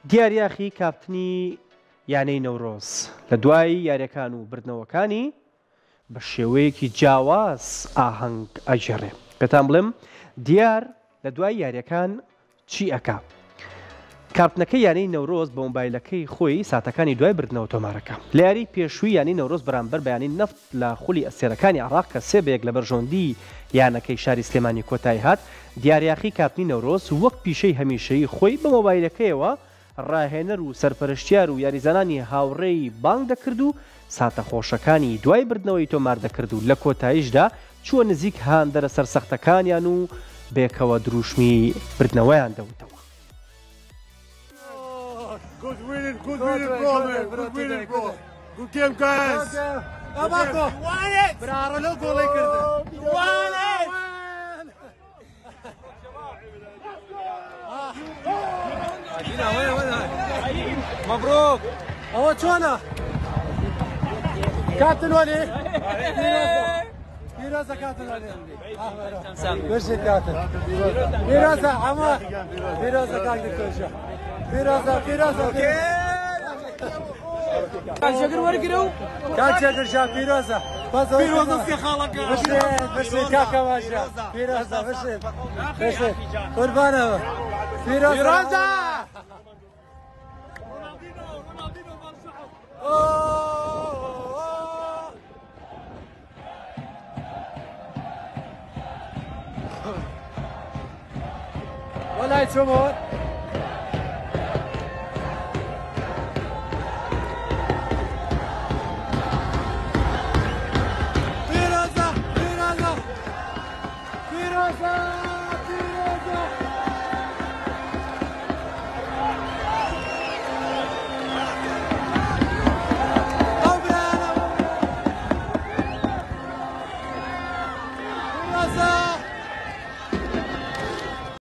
دیاریاخی کاپتنی یانەی نەورۆز لە دوای یاریەکان و بردنەوەکانی بە شێوەیەکی جیاواز ئاهەنگ ئەژێڕێ. پێتان بڵێم دیار لە دوای یاریەکان چی ئەکا؟ کارتنەکە یانەی نەورۆز بە مۆبایلەکەی خۆی ساتەکانی دوای بردنەوە تۆمارەکە. لە یاری پێشووی یانی نەورۆز بەرامبەر بەیانی نەفت لە خولی ئەسێرەکانی عێراق کە سێبەیەک لە بەرژۆندی یانەکەی شاری سلێمانی کۆتایی هات، دیاریاخی کاپتنی نەورۆز وەک پیشەی هەمیشەیی خۆی بە مۆبایلەکەیەوە ڕاهێنەر و سەرپەرشتیار و یاریزانانی هاوڕێی بانگ دەکرد و ساتە خۆشەکانی دوای بردنەوەی تۆمار دەکرد و لە کۆتاییشدا چووە نزیک هاندەرە سەرسەختەکانیان و بێکەوە دروشمی بردنەوەیان دەوتەوە. Good winning, bro, man. Good winning, bro. Good game, guys. Abaco. Won it. Bravo, no goal like it. Won it. مبروك. هو شونا. كابتن ولي. فيروزة كابتن ولي. برشيد كابتن. فيروزة عمار. فيروزة كابتن كوشة. فيروزة. كان شكر ورقرو. كان شكر شاب فيروزة. فيروزة سي خالك. برشيد كاكا ماشا. فيروزة برشيد. قربانة. فيروزة. ولا يتسمون فيروزة Awesome!